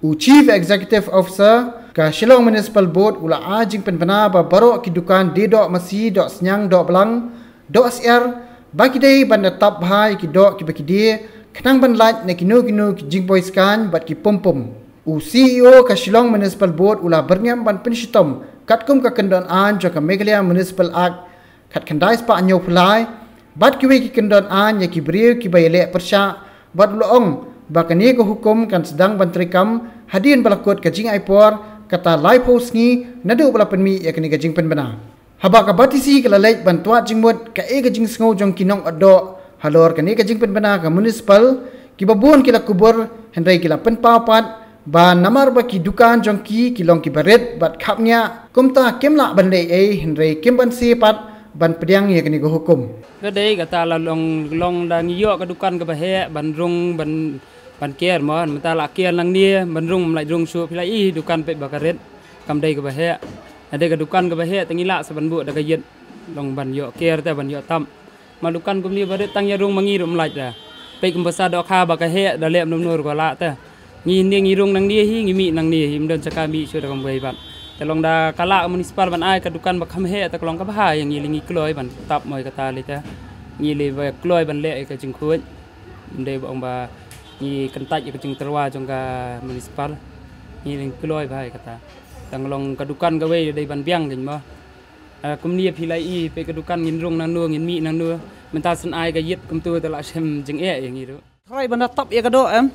Chief Executive Officer ka Shillong Municipal Board ula ajing penpena ba barok ki dukan di dok masi dok senyang dok belang dok siar bagi dei ban tap hai ki dok ki baki dia kenang ban lat na kinu ki jing boys kan bat ki pom. CEO ka Shillong Municipal Board ula berniam ban penshitom katkum ka kendon an jo ka Meghalaya Municipal Act kat kendai spa anyo pulai bat ki we ki kendon an ya ki brio ki bayele persya bat loong bakani ko hukum kan sedang bantrikam hadian balakot ka jing aipor kata live host ni nadu bala penmi ya kini ka jing penbena haba ka batisi kala lek bantua jingmut ka ka jing sngo jong kinong addo halor kani ka jing penbena ka municipal ki babun kila kubur hendai kila penpapat ba namar ba ki dukan jong ki kilong ki baret bat khapnya kumta kemla bandai hendai kemban sipat ban pediang ya kini ko hukum kadai kata la long dang yo ka dukan ka bahe ban rung ban kier mon mata la kier lang ni ban rung lai rung su pilai dukan pe bakaret kam dai ka bahe ade ka dukan ka bahe tangila saban bu da ka yet long ban yo kier ta ban yo tam ma dukan kum ni baret tang ya rung mangi rum lai da pe kum basa do kha ba ka he da lem num nur ko la ta ngi ngi rung nang ni hi ngi mi nang ni him don chaka mi su da kam bai banแต่ลองดากะละมุนิสิปาลบันไอ้กระดุกันบักคำเฮแต่ลองกะพายอย่างนี้ลิงกลอยบันตับมอยกะตาเลยจ้ะงี้เลยว่ากลอยบันเละก็จึงคุ้นเดบองบางี้กันตัดก็จึงตระว่าจงกะมุนิสิปาลงี้ลิงกลอยพายกะตาแต่ลองกระดุกันก็เว้ยได้บันเบี้ยงกันบ่กุมนี้พี่ไลอีไปกระดุกันงินรงนางนัวงินมีนางนัวมันตาสันไอ้ก็ยึดกุมตัวตละเชมจึงอย่างนี้ดูใครบันตับกระโดด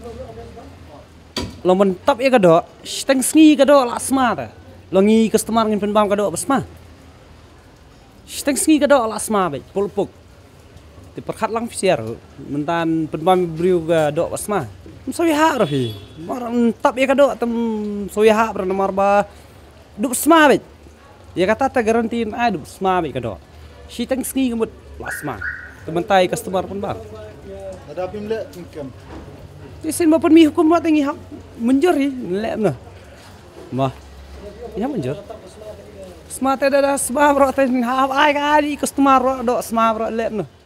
ลองมันตับกระโดดตั้งสงีกระโดดละสมาร์ทlongi customer ngin penbam kado basma steng sngi kado ala asma bai polpuk ti perkhat lang fisiar mentan penbam briu kado basma sowi ha rafi maram tap ya kado tem sowi ha ber nomor ba du basma bai ya kata ta garantiin ai du basma bai kado steng sngi ngemut asma tementai customer penbam ada pimle tingkem tisin ba penmi hukum ba tengi hak menjeri lemna mah ya menjur smart ada sebab rotan hab ai ka di customer ro do smart ro lep no